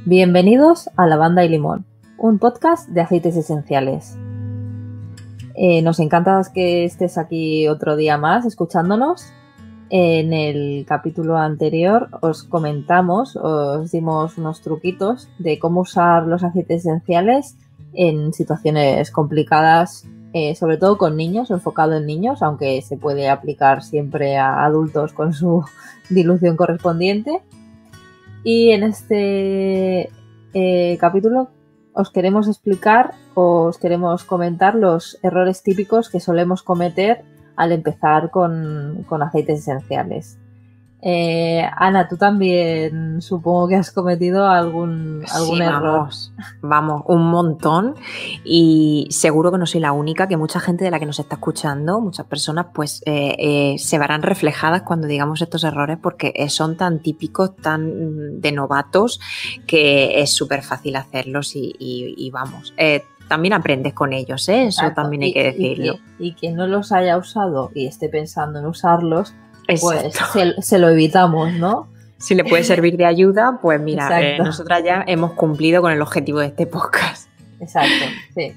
Bienvenidos a Lavanda y Limón, un podcast de aceites esenciales. Nos encanta que estés aquí otro día más escuchándonos. En el capítulo anterior os dimos unos truquitos de cómo usar los aceites esenciales en situaciones complicadas, sobre todo con niños, enfocado en niños, aunque se puede aplicar siempre a adultos con su dilución correspondiente. Y en este capítulo os queremos comentar los errores típicos que solemos cometer al empezar con aceites esenciales. Ana, tú también supongo que has cometido algún error. Vamos, un montón, y seguro que no soy la única, que mucha gente de la que nos está escuchando, muchas personas, pues se verán reflejadas cuando digamos estos errores, porque son tan típicos, tan de novatos, que es súper fácil hacerlos y vamos, también aprendes con ellos, ¿eh? Eso también hay que decirlo. Y quien no los haya usado y esté pensando en usarlos, pues se lo evitamos, ¿no? Si le puede servir de ayuda, pues mira, nosotras ya hemos cumplido con el objetivo de este podcast. Exacto, sí.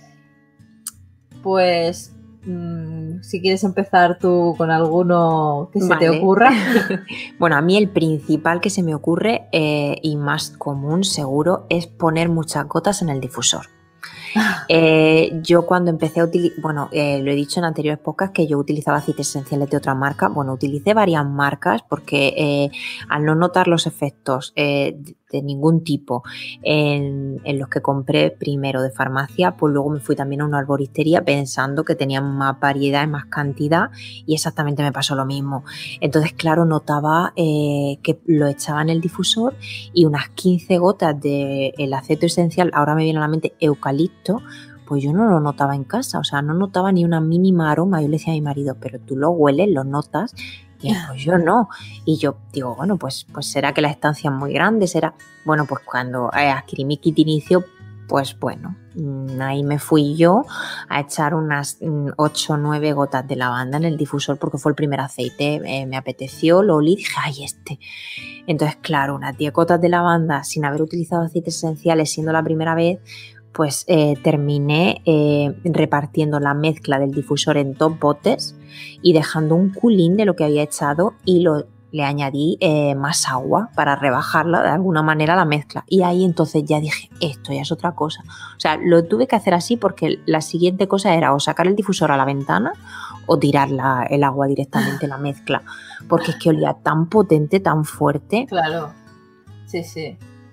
Pues si quieres empezar tú con alguno que se te ocurra. Bueno, a mí el principal que se me ocurre y más común seguro es poner muchas gotas en el difusor. Yo cuando empecé a utilizar, lo he dicho en anteriores podcasts que yo utilizaba aceites esenciales de otra marca. Bueno, utilicé varias marcas porque al no notar los efectos de ningún tipo en los que compré primero de farmacia, pues luego me fui también a una arboristería pensando que tenían más variedad y más cantidad, y exactamente me pasó lo mismo. Entonces, claro, notaba que lo echaba en el difusor y unas 15 gotas del aceite esencial, ahora me viene a la mente eucalipto, pues yo no lo notaba en casa, o sea, no notaba ni una mínima aroma. Yo le decía a mi marido, pero tú lo hueles, lo notas. Y pues yo no. Y yo digo, bueno, pues será que la estancia es muy grande, será. Bueno, pues cuando adquirí mi kit inicio, pues bueno, ahí me fui yo a echar unas 8 o 9 gotas de lavanda en el difusor porque fue el primer aceite, me apeteció, lo olí y dije, ¡ay, este! Entonces, claro, unas 10 gotas de lavanda sin haber utilizado aceites esenciales, siendo la primera vez, pues terminé repartiendo la mezcla del difusor en 2 botes y dejando un culín de lo que había echado, y le añadí más agua para rebajarla de alguna manera la mezcla. Y ahí entonces ya dije, esto ya es otra cosa. O sea, lo tuve que hacer así porque la siguiente cosa era o sacar el difusor a la ventana o tirar el agua directamente en la mezcla, porque es que olía tan potente, tan fuerte. Claro, sí.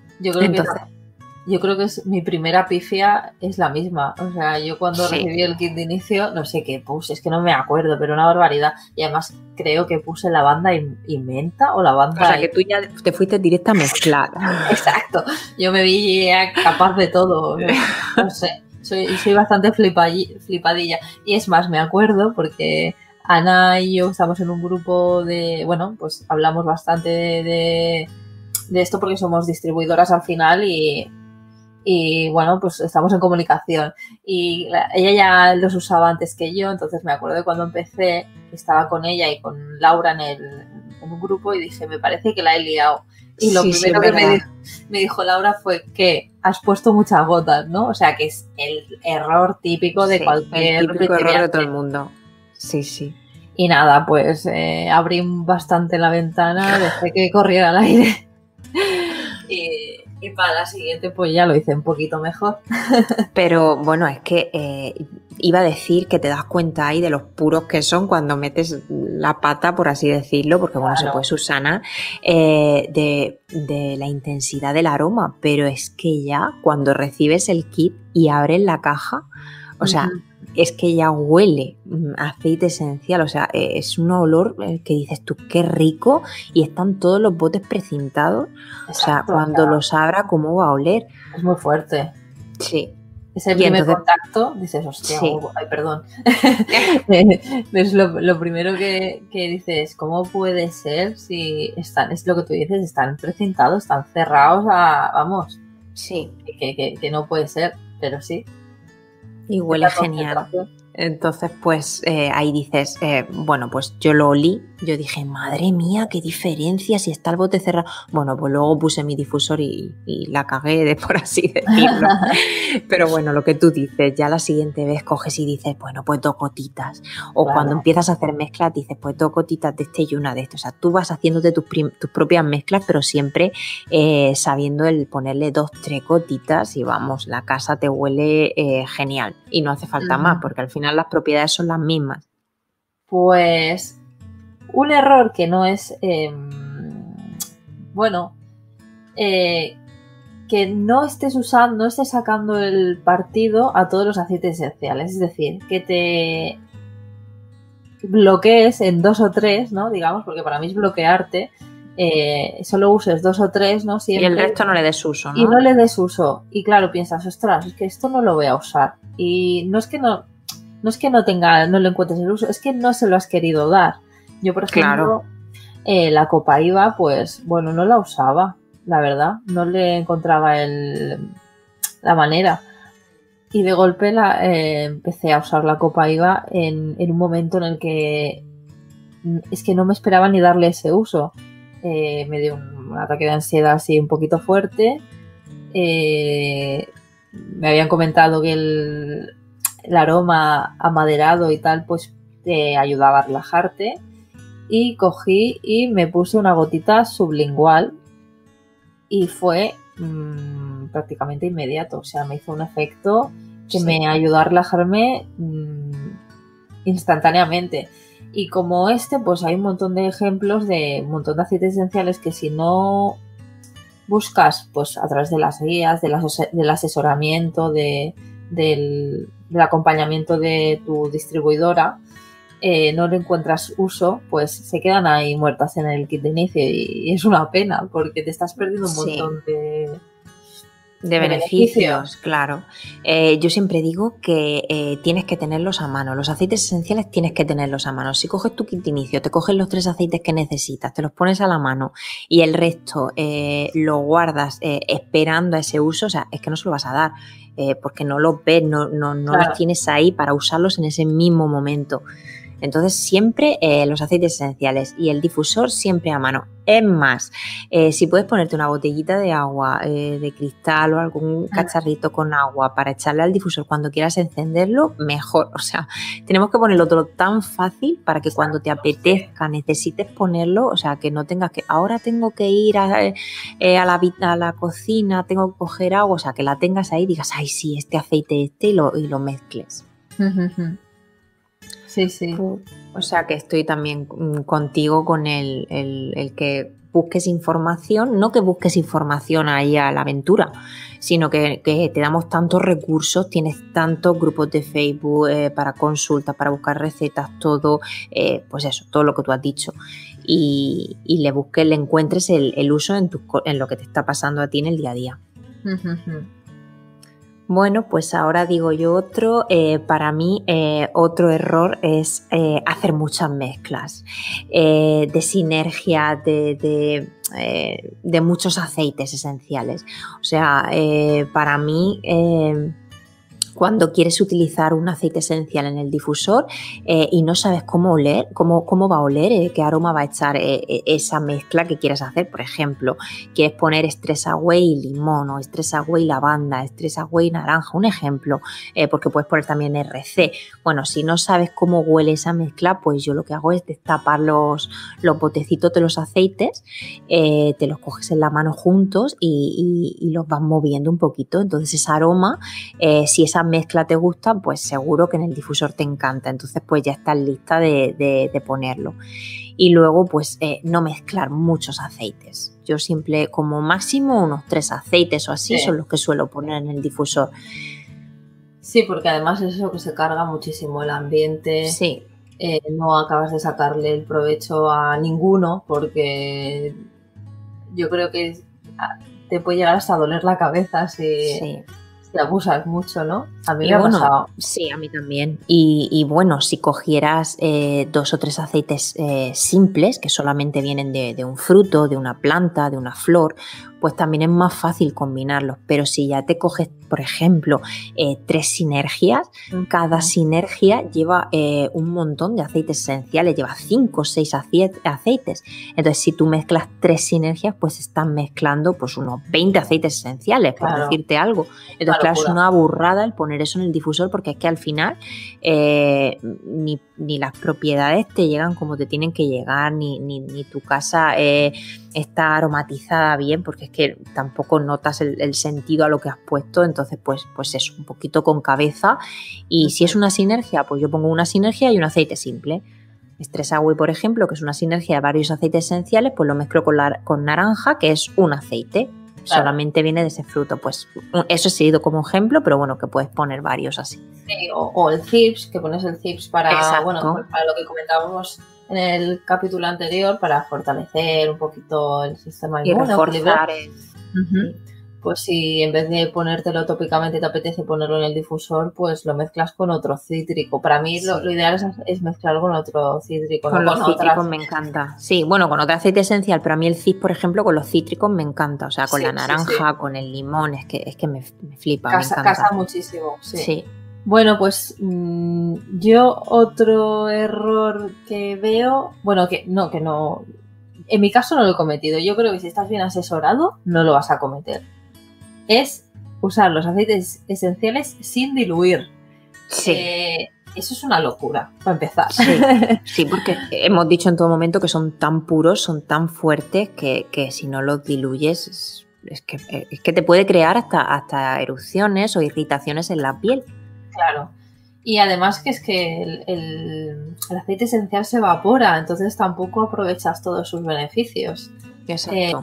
Yo creo que es mi primera pifia es la misma. O sea, yo cuando recibí el kit de inicio, no sé qué puse, es que no me acuerdo, pero una barbaridad. Y además creo que puse lavanda y menta o lavanda. O sea, que tú ya te fuiste directa a mezclar. Exacto. Yo me vi capaz de todo. No sé. Soy bastante flipadilla. Y es más, me acuerdo porque Ana y yo estamos en un grupo pues hablamos bastante de esto porque somos distribuidoras al final y bueno, pues estamos en comunicación. Y ella ya los usaba antes que yo, entonces me acuerdo de cuando empecé, estaba con ella y con Laura en un grupo y dije, me parece que la he liado. Y lo primero que me dijo Laura fue que has puesto muchas gotas, ¿no? O sea, que es el error típico de cualquier... El típico error de todo el mundo. Sí. Y nada, pues abrí bastante la ventana, dejé que corriera el aire y para la siguiente pues ya lo hice un poquito mejor. Pero bueno, es que iba a decir que te das cuenta ahí de los puros que son cuando metes la pata, por así decirlo, porque bueno, se puede Susana, de la intensidad del aroma, pero es que ya cuando recibes el kit y abres la caja, o sea, es que ya huele aceite esencial, o sea, es un olor que dices tú, qué rico, y están todos los botes precintados. Exacto, o sea, cuando los abra, ¿cómo va a oler? Es muy fuerte. Sí. Es el primer contacto, dices, hostia, ay, perdón. Es lo primero que dices, ¿cómo puede ser si están, es lo que tú dices, están precintados, están cerrados vamos. Sí. Que no puede ser, pero sí. Y huele genial. Entonces, pues ahí dices, bueno, pues yo lo olí, yo dije, madre mía, qué diferencia si está el bote cerrado. Bueno, pues luego puse mi difusor y la cagué, por así decirlo. Pero bueno, lo que tú dices, ya la siguiente vez coges y dices, bueno, pues 2 gotitas. O Claro. cuando empiezas a hacer mezclas, dices, pues 2 gotitas de este y una de este. O sea, tú vas haciéndote tus propias mezclas, pero siempre sabiendo el ponerle 2, 3 gotitas y vamos, la casa te huele genial. Y no hace falta más, porque al final las propiedades son las mismas. Pues un error que no es, que no estés sacando el partido a todos los aceites esenciales. Es decir, que te bloquees en 2 o 3, ¿no? Digamos, porque para mí es bloquearte. Solo uses 2 o 3, ¿no? Siempre. Y el resto no le des uso, ¿no? Y no le des uso. Y claro, piensas, ostras, es que esto no lo voy a usar. Y no es que no le encuentres el uso, es que no se lo has querido dar. Yo, por ejemplo, la Copaiba, pues, bueno, no la usaba, la verdad. No le encontraba la manera. Y de golpe empecé a usar la Copaiba en un momento en el que es que no me esperaba ni darle ese uso. Me dio un ataque de ansiedad así un poquito fuerte. Me habían comentado que el aroma amaderado y tal, pues te ayudaba a relajarte. Y cogí y me puse una gotita sublingual y fue prácticamente inmediato. O sea, me hizo un efecto que me ayudó a relajarme instantáneamente. Y como pues hay un montón de ejemplos de un montón de aceites esenciales que si no buscas pues a través de las guías, del asesoramiento, del acompañamiento de tu distribuidora, no le encuentras uso, pues se quedan ahí muertas en el kit de inicio y es una pena porque te estás perdiendo un montón de beneficios. Claro. Yo siempre digo que tienes que tenerlos a mano. Los aceites esenciales tienes que tenerlos a mano. Si coges tu kit de inicio, te coges los 3 aceites que necesitas, te los pones a la mano y el resto lo guardas esperando a ese uso, o sea, es que no se lo vas a dar porque no los ves, no claro, los tienes ahí para usarlos en ese mismo momento. Entonces siempre los aceites esenciales y el difusor siempre a mano. Es más, si puedes ponerte una botellita de agua de cristal o algún cacharrito con agua para echarle al difusor cuando quieras encenderlo, mejor. O sea, tenemos que ponerlo todo tan fácil para que cuando te apetezca, necesites ponerlo, o sea, que no tengas que, ahora tengo que ir a la cocina, tengo que coger agua, o sea, que la tengas ahí y digas, ay sí, este aceite y lo mezcles. Sí, sí. O sea que estoy también contigo con el que busques información, no que busques información ahí a la aventura, sino que te damos tantos recursos, tienes tantos grupos de Facebook para consultas, para buscar recetas, todo, pues eso, todo lo que tú has dicho. Y le encuentres el uso en lo que te está pasando a ti en el día a día. Bueno, pues ahora digo yo otro. Para mí otro error es hacer muchas mezclas de sinergia, de muchos aceites esenciales. O sea, para mí cuando quieres utilizar un aceite esencial en el difusor y no sabes cómo oler, cómo va a oler, qué aroma va a echar esa mezcla que quieres hacer. Por ejemplo, quieres poner Stress Away limón o Stress Away lavanda, Stress Away naranja, un ejemplo, porque puedes poner también RC. Bueno, si no sabes cómo huele esa mezcla, pues yo lo que hago es destapar los botecitos de los aceites, te los coges en la mano juntos y los vas moviendo un poquito. Entonces ese aroma, si esa mezcla te gusta, pues seguro que en el difusor te encanta. Entonces pues ya estás lista de ponerlo. Y luego pues no mezclar muchos aceites. Yo siempre como máximo unos 3 aceites o así son los que suelo poner en el difusor. Sí, porque además es eso que se carga muchísimo el ambiente. Sí. No acabas de sacarle el provecho a ninguno porque yo creo que te puede llegar hasta a doler la cabeza si abusas mucho, ¿no? A mí me ha pasado. Sí, a mí también. Y bueno, si cogieras 2 o 3 aceites simples que solamente vienen de un fruto, de una planta, de una flor, pues también es más fácil combinarlos. Pero si ya te coges, por ejemplo, 3 sinergias, cada sinergia lleva un montón de aceites esenciales, lleva 5 o 6 aceites. Entonces, si tú mezclas 3 sinergias, pues estás mezclando pues unos 20 aceites esenciales, por decirte algo. Entonces, claro, es una burrada el poner eso en el difusor, porque es que al final ni las propiedades te llegan como te tienen que llegar, ni tu casa está aromatizada bien, porque es que tampoco notas el sentido a lo que has puesto. Entonces, pues eso, un poquito con cabeza. Y si es una sinergia, pues yo pongo una sinergia y un aceite simple. Stress Away, por ejemplo, que es una sinergia de varios aceites esenciales, pues lo mezclo con naranja, que es un aceite. Claro. Solamente viene de ese fruto. Pues eso he seguido como ejemplo, pero bueno, que puedes poner varios así. Sí, o el CIPS, que pones el CIPS para lo que comentábamos en el capítulo anterior, para fortalecer un poquito el sistema inmune. Y reforzar Pues si en vez de ponértelo tópicamente te apetece ponerlo en el difusor, pues lo mezclas con otro cítrico. Para mí lo ideal es mezclarlo con otro cítrico. Con los cítricos me encanta. Sí, bueno, con otro aceite esencial, pero a mí el CIS, por ejemplo, con los cítricos me encanta. O sea, con la naranja, con el limón, es que me flipa, me encanta. Casa muchísimo, sí. Bueno, pues yo otro error que veo, bueno, que no, en mi caso no lo he cometido. Yo creo que si estás bien asesorado, no lo vas a cometer. Es usar los aceites esenciales sin diluir. Sí. Eso es una locura, para empezar. Sí, porque hemos dicho en todo momento que son tan puros, son tan fuertes, que si no los diluyes es que te puede crear hasta erupciones o irritaciones en la piel. Claro. Y además que es que el aceite esencial se evapora, entonces tampoco aprovechas todos sus beneficios. Exacto.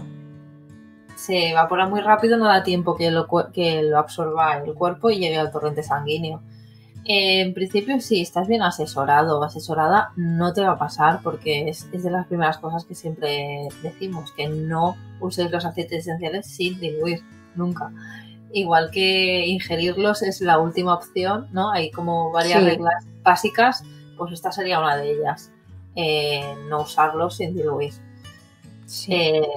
Se evapora muy rápido, no da tiempo que lo absorba el cuerpo y llegue al torrente sanguíneo. En principio, si estás bien asesorado o asesorada, no te va a pasar, porque es de las primeras cosas que siempre decimos, que no uses los aceites esenciales sin diluir, nunca. Igual que ingerirlos es la última opción, ¿no? Hay como varias reglas básicas, pues esta sería una de ellas. No usarlos sin diluir. Sí.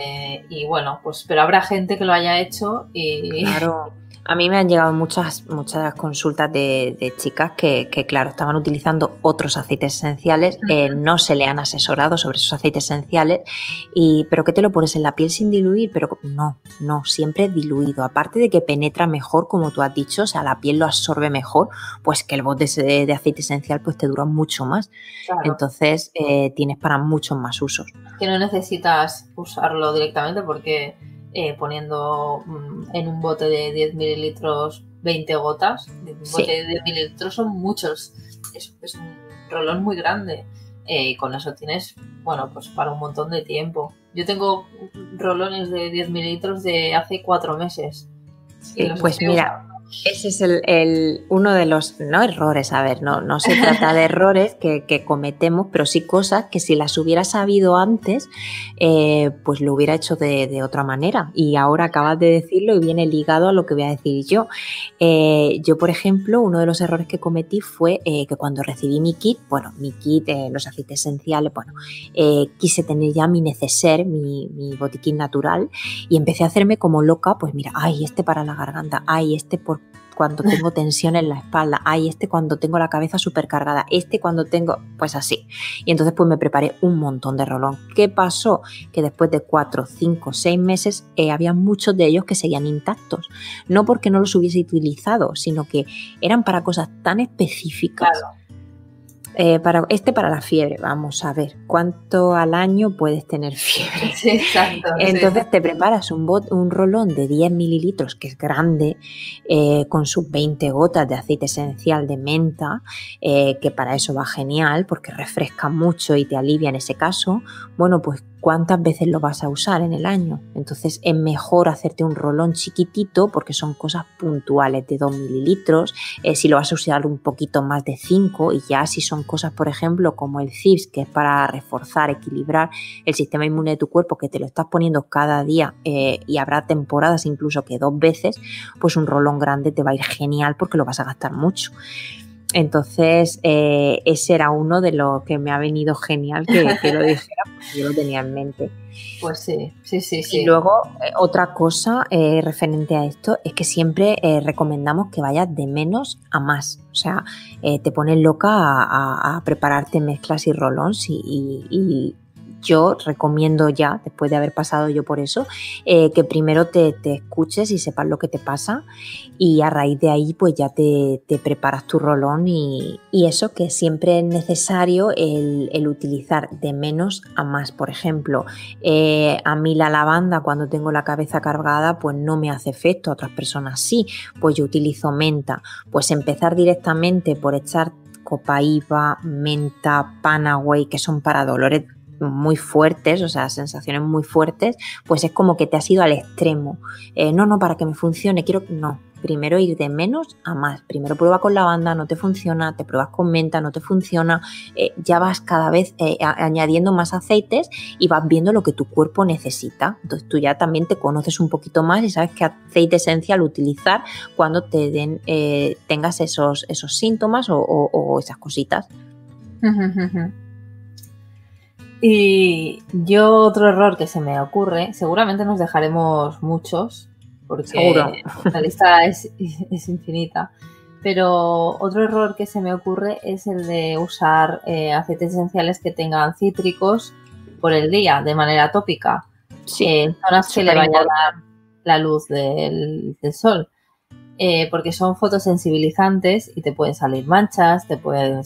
Y bueno, pues pero habrá gente que lo haya hecho y... Claro. A mí me han llegado muchas consultas de chicas que, claro, estaban utilizando otros aceites esenciales, no se le han asesorado sobre esos aceites esenciales, pero ¿qué te lo pones en la piel sin diluir? Pero no, siempre diluido. Aparte de que penetra mejor, como tú has dicho, o sea, la piel lo absorbe mejor, pues que el bote de aceite esencial pues te dura mucho más. Claro. Entonces tienes para muchos más usos. Que no necesitas usarlo directamente porque... poniendo en un bote de 10 mililitros 20 gotas, un bote de 10 mililitros son muchos, es un rolón muy grande, y con eso tienes, bueno, pues para un montón de tiempo. Yo tengo rolones de 10 mililitros de hace 4 meses. Sí, pues mira, ese es uno de los errores, a ver, no se trata de errores que cometemos, pero sí cosas que si las hubiera sabido antes, pues lo hubiera hecho de otra manera. Y ahora acabas de decirlo y viene ligado a lo que voy a decir yo. Yo, por ejemplo, uno de los errores que cometí fue que cuando recibí mi kit, los aceites esenciales, quise tener ya mi neceser, mi botiquín natural, y empecé a hacerme como loca, pues mira, este para la garganta, por cuando tengo tensión en la espalda, cuando tengo la cabeza súper cargada, cuando tengo, pues así. Y entonces pues me preparé un montón de rolón. ¿Qué pasó? Que después de 4, 5, 6 meses había muchos de ellos que seguían intactos. No porque no los hubiese utilizado, sino que eran para cosas tan específicas. Claro. Para la fiebre, vamos a ver, ¿cuánto al año puedes tener fiebre? Sí, exacto. Entonces te preparas un rolón de 10 mililitros, que es grande, con sus 20 gotas de aceite esencial de menta, que para eso va genial, porque refresca mucho y te alivia en ese caso. Bueno, pues ¿cuántas veces lo vas a usar en el año? Entonces es mejor hacerte un rolón chiquitito, porque son cosas puntuales de 2 mililitros, si lo vas a usar un poquito más de 5, y ya si son cosas, por ejemplo, como el CIPS, que es para reforzar, equilibrar el sistema inmune de tu cuerpo, que te lo estás poniendo cada día, y habrá temporadas incluso que 2 veces, pues un rolón grande te va a ir genial porque lo vas a gastar mucho. Entonces, ese era uno de los que me ha venido genial que lo dijera, porque yo lo tenía en mente. Pues sí. Y luego, otra cosa referente a esto es que siempre recomendamos que vayas de menos a más. O sea, te pones loca a prepararte mezclas y roll-ons y yo recomiendo ya, después de haber pasado yo por eso, que primero te escuches y sepas lo que te pasa y a raíz de ahí pues ya te preparas tu rolón y eso, que siempre es necesario el utilizar de menos a más. Por ejemplo, a mí la lavanda cuando tengo la cabeza cargada pues no me hace efecto, a otras personas sí, pues yo utilizo menta. Pues empezar directamente por echar copaiba, menta, panaway, que son para dolores muy fuertes, o sea, sensaciones muy fuertes, pues es como que te has ido al extremo. No, para que me funcione, no. Primero ir de menos a más. Primero prueba con lavanda, no te funciona, te pruebas con menta, no te funciona, ya vas cada vez añadiendo más aceites y vas viendo lo que tu cuerpo necesita. Entonces tú ya también te conoces un poquito más y sabes qué aceite esencial utilizar cuando tengas esos síntomas o esas cositas. Y yo otro error que se me ocurre, seguramente nos dejaremos muchos, porque seguro. La lista es infinita, pero otro error que se me ocurre es el de usar aceites esenciales que tengan cítricos por el día, de manera tópica, en zonas que le vaya a dar la luz del sol. Porque son fotosensibilizantes y te pueden salir manchas, pueden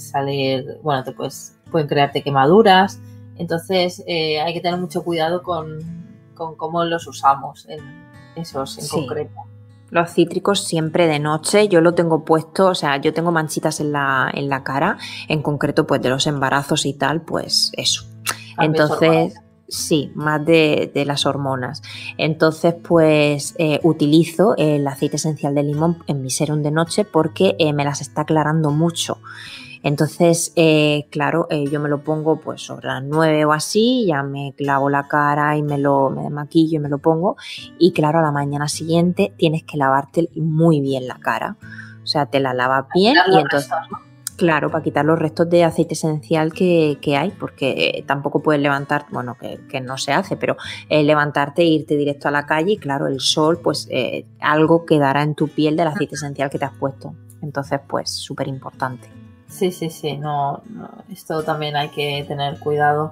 crearte quemaduras. Entonces hay que tener mucho cuidado con cómo los usamos en esos en concreto. Los cítricos siempre de noche, yo lo tengo puesto, o sea, yo tengo manchitas en la cara, en concreto pues de los embarazos y tal, pues eso. Entonces, sí, más de las hormonas. Entonces, pues utilizo el aceite esencial de limón en mi serum de noche porque me las está aclarando mucho. Entonces, claro, yo me lo pongo pues sobre las 9 o así, ya me clavo la cara y me maquillo y me lo pongo. Y claro, a la mañana siguiente tienes que lavarte muy bien la cara. O sea, te la lavas bien y entonces... Claro, para quitar los restos de aceite esencial que hay, porque tampoco puedes levantar, bueno, que no se hace, pero levantarte e irte directo a la calle y claro, el sol, pues algo quedará en tu piel del aceite esencial que te has puesto. Entonces, pues súper importante. Sí, no, esto también hay que tener cuidado.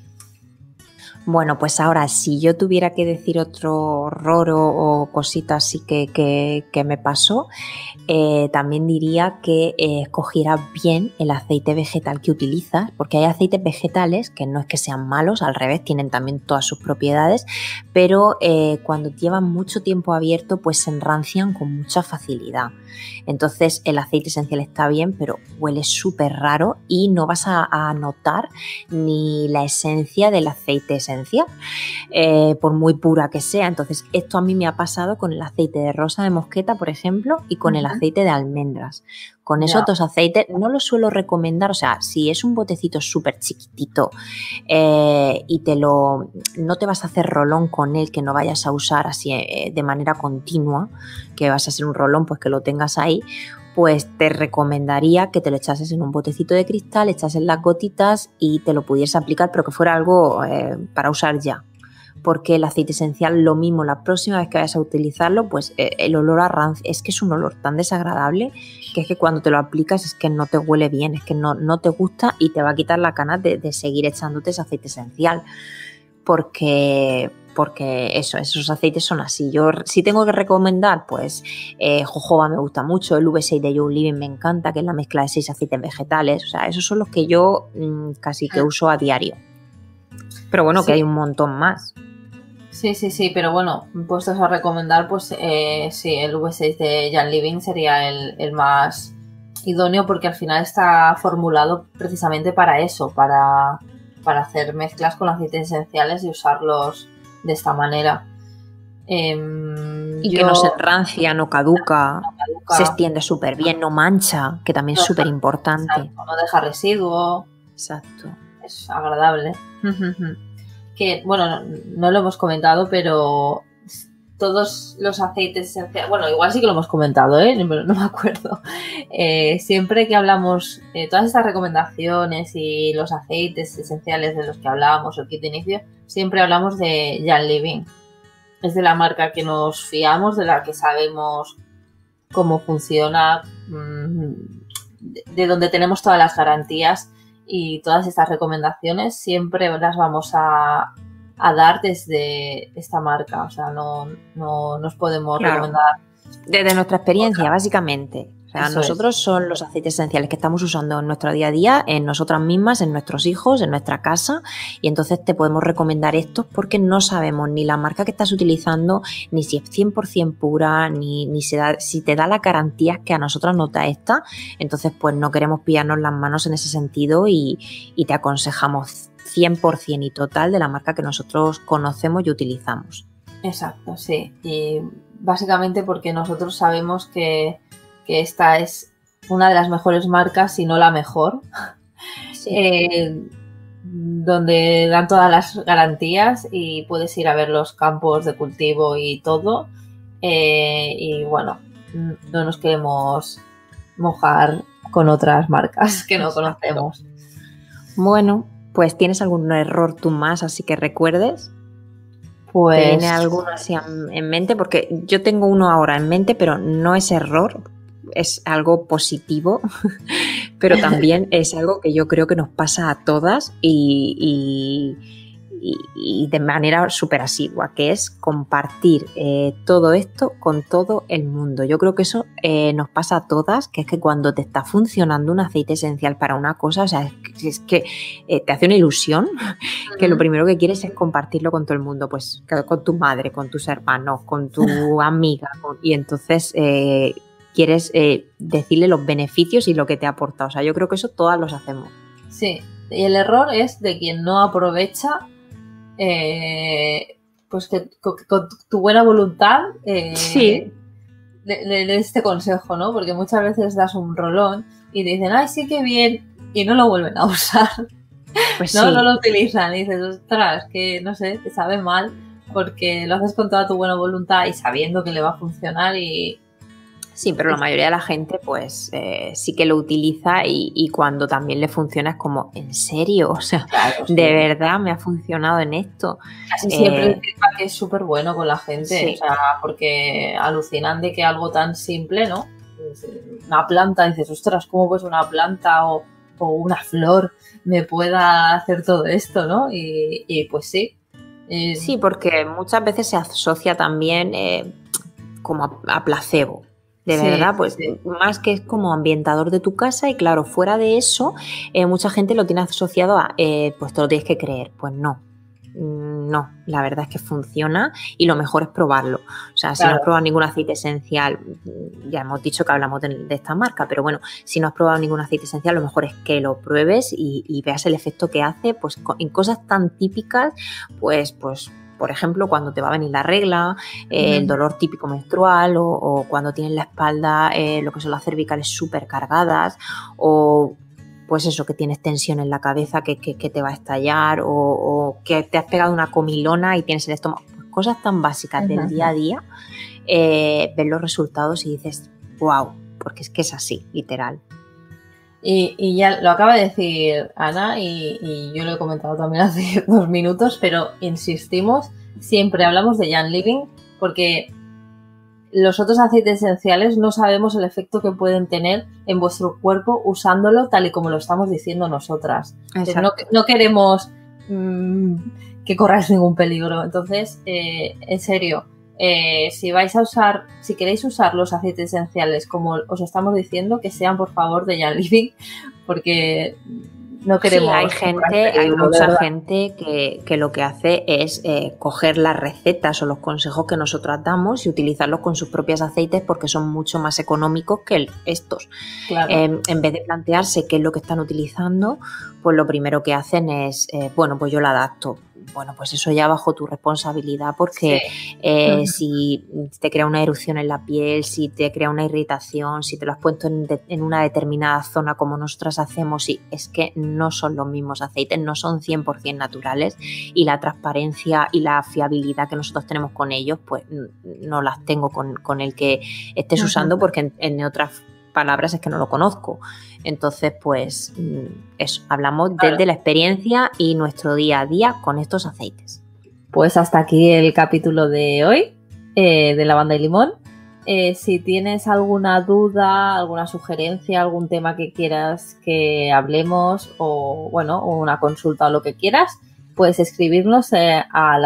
Bueno, pues ahora, si yo tuviera que decir otro horror o cosita así que me pasó, también diría que escogieras bien el aceite vegetal que utilizas, porque hay aceites vegetales que no es que sean malos, al revés, tienen también todas sus propiedades, pero cuando llevan mucho tiempo abierto, pues se enrancian con mucha facilidad. Entonces el aceite esencial está bien, pero huele súper raro y no vas a notar ni la esencia del aceite esencial, por muy pura que sea. Entonces esto a mí me ha pasado con el aceite de rosa de mosqueta, por ejemplo, y con el aceite de almendras. Con esos dos aceites no los suelo recomendar, o sea, si es un botecito súper chiquitito y no te vas a hacer rolón con él, que no vayas a usar así de manera continua, que vas a hacer un rolón, pues que lo tengas ahí, pues te recomendaría que te lo echases en un botecito de cristal, echases las gotitas y te lo pudieras aplicar, pero que fuera algo para usar ya. Porque el aceite esencial, lo mismo, la próxima vez que vayas a utilizarlo, pues el olor a rancio, es que es un olor tan desagradable que es que cuando te lo aplicas es que no te huele bien, es que no te gusta y te va a quitar la ganas de seguir echándote ese aceite esencial. Porque esos aceites son así. Yo si tengo que recomendar, pues jojoba me gusta mucho, el V6 de Young Living me encanta, que es la mezcla de 6 aceites vegetales, o sea, esos son los que yo casi que uso a diario. Pero bueno, sí, que hay un montón más. Sí, pero bueno, puestos a recomendar, pues sí, el V6 de Young Living sería el más idóneo porque al final está formulado precisamente para eso, para hacer mezclas con aceites esenciales y usarlos de esta manera. Y que no se enrancia, no caduca, se extiende súper bien, no mancha, que también es súper importante. No deja residuo. Exacto. Es agradable. Que, bueno, no lo hemos comentado, pero todos los aceites esenciales, bueno, igual sí que lo hemos comentado, pero no me acuerdo. Siempre que hablamos, todas estas recomendaciones y los aceites esenciales de los que hablamos, el kit de inicio, siempre hablamos de Jan Living. Es de la marca que nos fiamos, de la que sabemos cómo funciona, de donde tenemos todas las garantías, y todas estas recomendaciones siempre las vamos a dar desde esta marca. O sea, no nos podemos recomendar. Desde nuestra experiencia, básicamente. O sea, nosotros son los aceites esenciales que estamos usando en nuestro día a día, en nosotras mismas, en nuestros hijos, en nuestra casa, y entonces te podemos recomendar estos porque no sabemos ni la marca que estás utilizando, ni si es 100% pura, ni si te da las garantías que a nosotras nos da esta. Entonces, pues no queremos pillarnos las manos en ese sentido y te aconsejamos 100% y total de la marca que nosotros conocemos y utilizamos. Exacto, sí. Y básicamente porque nosotros sabemos que esta es una de las mejores marcas, si no la mejor, sí. Donde dan todas las garantías y puedes ir a ver los campos de cultivo y todo. Y bueno, no nos queremos mojar con otras marcas que no conocemos. Bueno, pues ¿tienes algún error tú más así que recuerdes? Pues... ¿Te viene alguno así en mente? Porque yo tengo uno ahora en mente, pero no es error, es algo positivo, pero también es algo que yo creo que nos pasa a todas y de manera súper asidua, que es compartir todo esto con todo el mundo. Yo creo que eso nos pasa a todas, que es que cuando te está funcionando un aceite esencial para una cosa, o sea, es que te hace una ilusión, que lo primero que quieres es compartirlo con todo el mundo, pues con tu madre, con tus hermanos, con tu amiga, y entonces quieres decirle los beneficios y lo que te ha aportado. O sea, yo creo que eso todas los hacemos. Sí, y el error es de quien no aprovecha pues que con tu buena voluntad sí. de este consejo, ¿no? Porque muchas veces das un rolón y te dicen, ay, sí, qué bien, y no lo vuelven a usar. Pues no, sí. no lo utilizan y dices, ostras, que no sé, te sabe mal porque lo haces con toda tu buena voluntad y sabiendo que le va a funcionar y... Sí, pero la mayoría de la gente pues sí que lo utiliza y cuando también le funciona es como, ¿en serio? O sea, claro, sí. ¿De verdad me ha funcionado en esto? Casi siempre el feedback es súper bueno con la gente, sí. O sea, porque alucinan de que algo tan simple, ¿no? Una planta, dices, ostras, ¿cómo pues una planta o una flor me pueda hacer todo esto, ¿no? Y pues sí. Sí, porque muchas veces se asocia también como a placebo. De verdad, pues sí. Más que es como ambientador de tu casa y claro, fuera de eso, mucha gente lo tiene asociado a, pues te lo tienes que creer. Pues no, la verdad es que funciona y lo mejor es probarlo. O sea, si no has probado ningún aceite esencial, ya hemos dicho que hablamos de esta marca, pero bueno, si no has probado ningún aceite esencial, lo mejor es que lo pruebes y veas el efecto que hace, pues en cosas tan típicas, pues por ejemplo, cuando te va a venir la regla, el dolor típico menstrual o cuando tienes la espalda, lo que son las cervicales súper cargadas o pues eso, que tienes tensión en la cabeza que te va a estallar o que te has pegado una comilona y tienes el estómago. Pues cosas tan básicas del día a día, ves los resultados y dices, wow, porque es que es así, literal. Y ya lo acaba de decir Ana y yo lo he comentado también hace 2 minutos, pero insistimos, siempre hablamos de Jan Living porque los otros aceites esenciales no sabemos el efecto que pueden tener en vuestro cuerpo usándolo tal y como lo estamos diciendo nosotras. No queremos que corráis ningún peligro. Entonces, en serio, si queréis usar los aceites esenciales como os estamos diciendo, que sean por favor de Jan Living, porque no queremos... Sí, hay mucha gente que lo que hace es coger las recetas o los consejos que nosotros damos y utilizarlos con sus propios aceites porque son mucho más económicos que estos. Claro. En vez de plantearse qué es lo que están utilizando, pues lo primero que hacen es, bueno, pues yo lo adapto. bueno, pues eso ya bajo tu responsabilidad, porque si te crea una erupción en la piel, si te crea una irritación, si te lo has puesto en una determinada zona como nosotras hacemos, y es que no son los mismos aceites, no son 100% naturales, y la transparencia y la fiabilidad que nosotros tenemos con ellos, pues no las tengo con el que estés usando, porque en otras palabras es que no lo conozco. Entonces, pues eso, hablamos desde la experiencia y nuestro día a día con estos aceites. Pues hasta aquí el capítulo de hoy de lavanda y limón. Si tienes alguna duda, alguna sugerencia, algún tema que quieras que hablemos, o bueno, una consulta o lo que quieras, puedes escribirnos a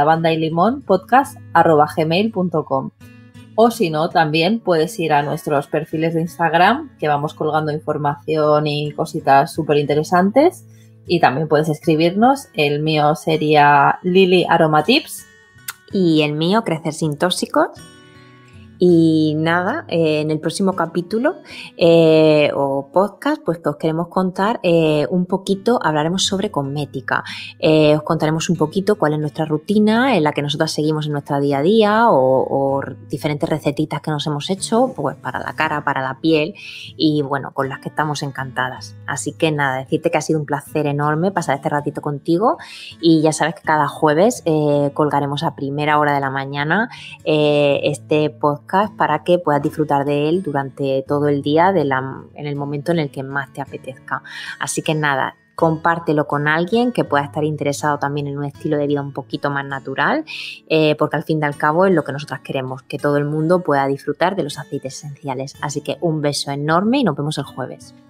lavandaylimonpodcast@gmail.com. O si no, también puedes ir a nuestros perfiles de Instagram, que vamos colgando información y cositas súper interesantes. Y también puedes escribirnos. El mío sería Lili Aromatips. Y el mío, Crecer sin tóxicos. Y nada, en el próximo capítulo o podcast, pues que os queremos contar un poquito, hablaremos sobre cosmética. Os contaremos un poquito cuál es nuestra rutina en la que nosotras seguimos en nuestra día a día, o diferentes recetitas que nos hemos hecho, pues para la cara, para la piel, y bueno, con las que estamos encantadas. Así que nada, decirte que ha sido un placer enorme pasar este ratito contigo, y ya sabes que cada jueves colgaremos a primera hora de la mañana este podcast para que puedas disfrutar de él durante todo el día en el momento en el que más te apetezca. Así que nada, compártelo con alguien que pueda estar interesado también en un estilo de vida un poquito más natural, porque al fin y al cabo es lo que nosotras queremos, que todo el mundo pueda disfrutar de los aceites esenciales. Así que un beso enorme y nos vemos el jueves.